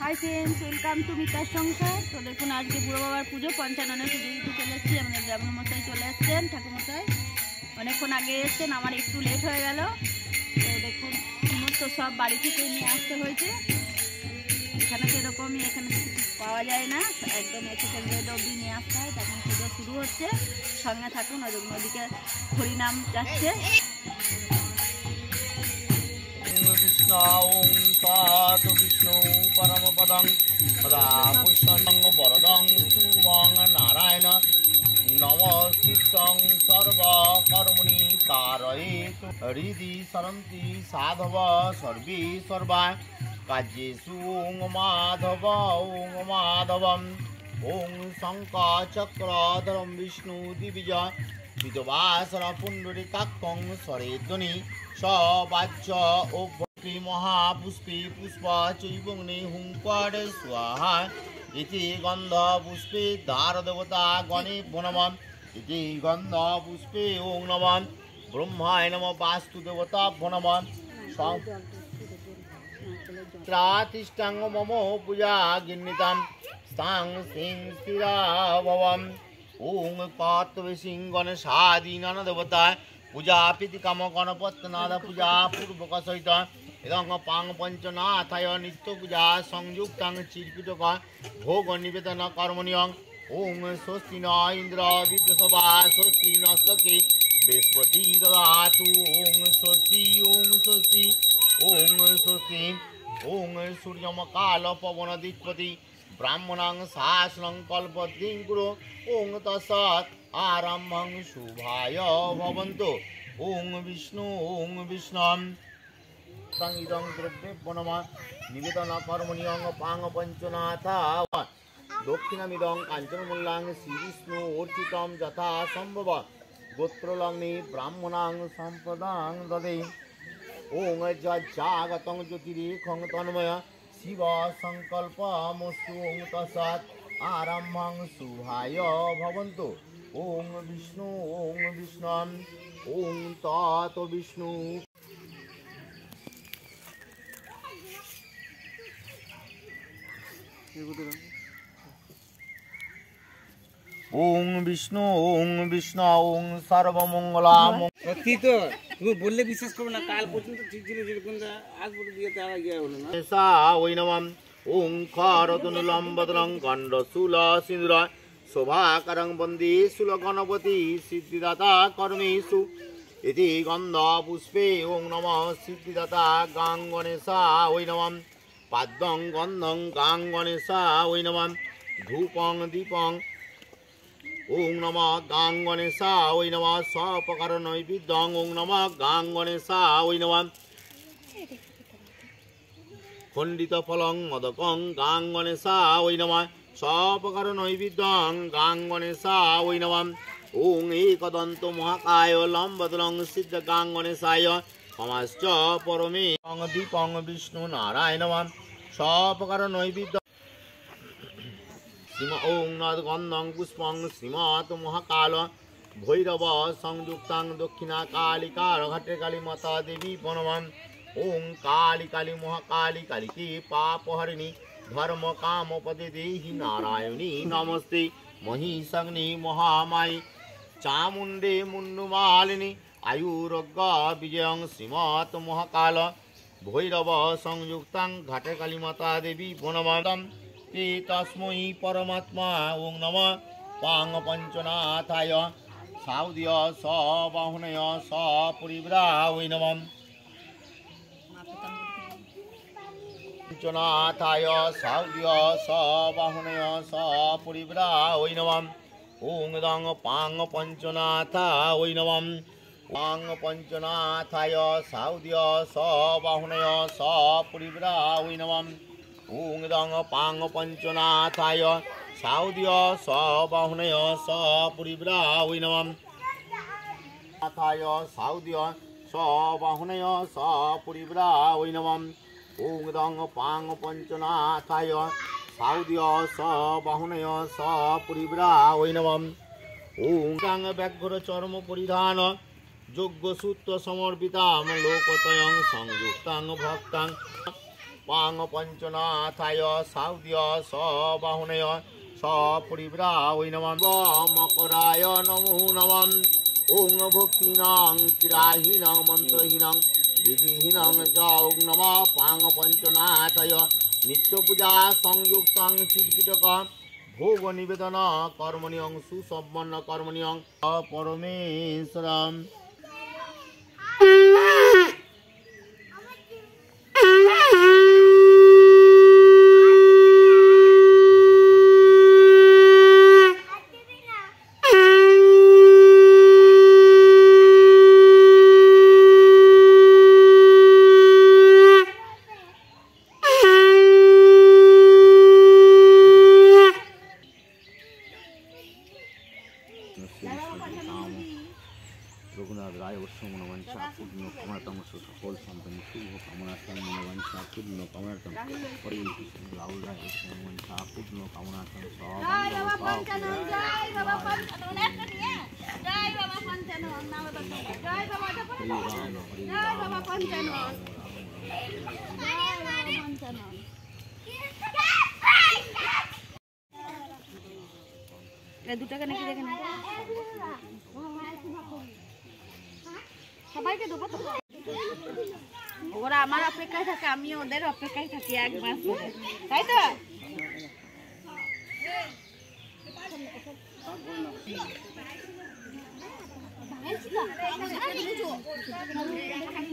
Hi friends, welcome to मितार संसार। तो देखুন আজকে বুড়ো বাবার পুজো, পঞ্চাননের পুজো দিতে চলে এসেছি। আমাদের ব্রাহ্মণমশাই চলে আসছেন, ঠাকুরমশাই অনেকক্ষণ আগে এসছেন, আমার একটু লেট হয়ে গেল। তো দেখুন সমস্ত সব বাড়ি থেকে নিয়ে আসতে হয়েছে। এখানে তো এরকমই, এখানে পাওয়া যায় না, একদম এখানে রেড অবধি নিয়ে আসতে হয়। তখন পুজো শুরু হচ্ছে, সঙ্গে থাকুন। ওদিকে হরিনাম যাচ্ছে। ওম তৎ বিষ্ণু পরমপদং সদা পুষ্পং বরদং শুভং নারায়ণ নমস্কৃত্যং সর্বকর্মণি কারয়েত হৃদি সরন্তি সাধব সর্বে সর্বা কার্যেষু ওং মাধবম ওং শঙ্খচক্রধরম বিষ্ণু দিবিজ বিজবাসন পুণ্ডরিকাক্ষং সরেধ্বনি সবাচ্য ও महापुष्पे पुष्प चैवग्नि हुंकारे स्वाहा इति गंध पुष्पे दारदेवता गणे नमः इति गंध पुष्पे ओं नमः ब्रह्माय नमः वास्तु देवता नमः त्रातिष्ठांग मम पूजा गिन्नितां स्थां सिं स्थिरा भवम् ओं कात्वसिं गणेशादीनां देवता पूजा प्रीति काम गणपतनाद पूजा पूर्वक सहित इदं पांग पंचनाथाय नित्य पूजा संयुक्तां चिरपिटक भोग निवेदन कर्मण्यं ओं स्वस्ति न इंद्र विद्यसभा स्वस्ति नस्तके बृहस्पति ददातु ओं स्वस्ति ओं सूर्यमकाल पवन दिक्पति ब्राह्मणं शासनं कल्पतिं गुरु ओं तत्सत् आरम्भं शुभाय भवन्तु ओं विष्णु इदं द्रव्ये नमः निवेदन कर्मण्यं पांग पंचनाथ दक्षिणमिदं काञ्चनमूल्यं श्रीविष्णु अर्चितं यथा सम्भव गोत्रलग्नि ब्राह्मणां सम्पदां ददे ओं जागतं ज्योतिरेकं तन्मय शिव संकल्पमस्तु ओं तत्सत् आरम्भं शुभाय भवन्तु ओं विष्णु ओं तत् विष्णु ओं विष्णु ओं सर्वमंगला তুমি বললে বিশ্বাস করবে না। কাল পর্যন্ত ঠিক ছিল, যেরকম আজ পর্যন্ত দিয়ে তারা গিয়ে হলো না। সা ওই নমঃ ওং খারতনুলম্বদরং গণ্ডশূল সিন্দুর শোভাকরং বন্দে শূল গণপতি সিদ্ধিদাতা কর্মেষু ইতি গন্ধ পুষ্পে ওং নমঃ সিদ্ধিদাতা গাং গণেশা ওই নমঃ পাদ্যং গন্ধং গাং গণেশা ওই নমঃ ধূপং দীপং ओं नमः गां गणेशा वै नमः स्वपकार नैवेद्यं ओं नमः गां गणेशा वै नमः खंडित फलं मदकं गां गणेशा वै नमः स्वपकार नैवेद्यं गां गणेशा वै नमः ओं एकदन्त महाकाय लम्बोदरं सिद्ध गां गणेशाय नमश्च परमे दीपं विष्णु नारायण नमः स्वपकार नैवेद्य श्रीम ओं नदगंधं पुष्पं श्रीमत् महाकाल भैरव संयुक्तां दक्षिणा कालिका घटे काली माता देवी नमः ओं काली काली महाकाली कालिके पापहरिणी धर्म काम पदे देहि नारायणी नमस्ते महिषाग्नि महामायी चामुंडे मुंडमालिनी आयुरोग्य विजयं श्रीमत् महाकाल भैरव संयुक्तां घटे काली माता देवी नमः तस्मै परमात्मा ओं नमः पांग पंचनाथाय साउद्य सबाहुनय सपुरीव्रा वै नमः पंचनाथाय साउद्य सबाहुनय सपुरीव्रा वै नमः ओं दं पांग पंचनाथा वै नमः पांग पंचनाथाय साउद्य सबाहुनय सपुरीव्रा वै नमः ओं दं पांग पंचनाथाय साउद्य सबाहुनय सपुरीव्रा वै नमः नाथाय साउद्य सबाहुनय सपुरीव्रा वै नमः ओं दं पांग पंचनाथाय साउद्य सबाहुनय सपुरीव्रा वै नमः ओं दं व्याघ्र चर्म परिधान योग्य सूत्र समर्पितां लोकतयं संयुक्तां भक्तां पांग पंचनाथाय साउद्य सबाहुनय सपरिव्रावै नमः मकराय नमो नमः ओं भक्तिनां चिराहीनां मंत्रहीनां विधिहीनां च ओं नमः पांग पंचनाथाय नित्य पूजा संयुक्तां चित्पिटक भोग निवेदन कर्मण्यं सुसम्पन्न कर्मण्यं परमेश्वरम् रघुनाथ राय वंशा पूर्ण कमलतम सकल संपन्न शुभ कामनार्थम मनवंशा पूर्ण कमलतम राहुल राय वंशा पूर्ण कामनार्थम দুটাকে নাকি দেখে না সবাইকে দেবো তো ওরা আমার অপেক্ষায় থাকে আমিও ওদের অপেক্ষায় থাকি এক মাস ধরে তাই তো